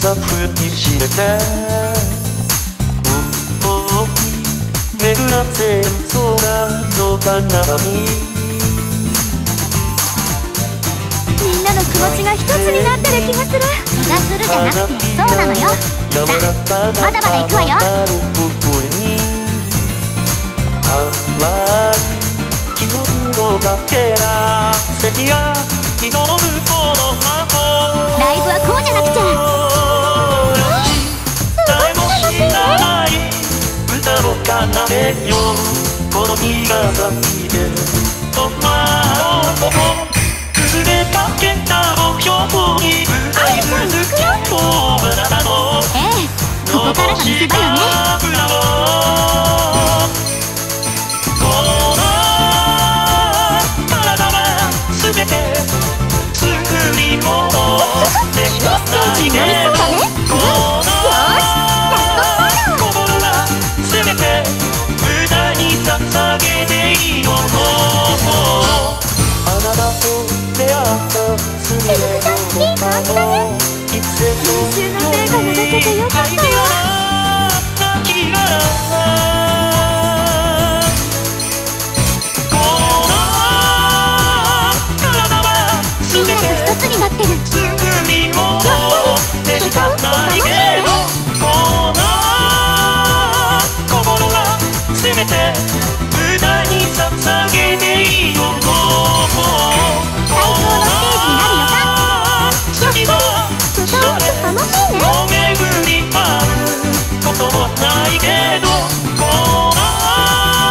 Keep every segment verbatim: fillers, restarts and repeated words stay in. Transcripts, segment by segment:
が踏みしめて巡らせ空の彼方にみんなの気持ちが一つになってる気がする。気がするじゃなくてそうなのよ。さあまだまだ行くわよ。 気分のかけら席や人の向こうの箱ライブはこうじゃなくちゃ。 誰も知らない歌の奏でよこの日が先でそんな男崩れかけた目標に向かい続けようあなたのええここからが見せ場よね。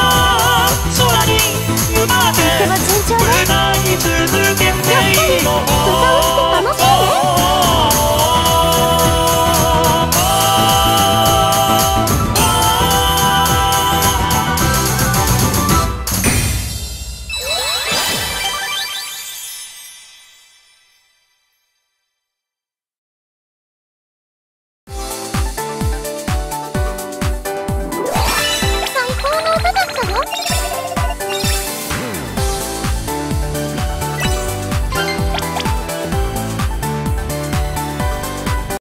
歌い続けていいの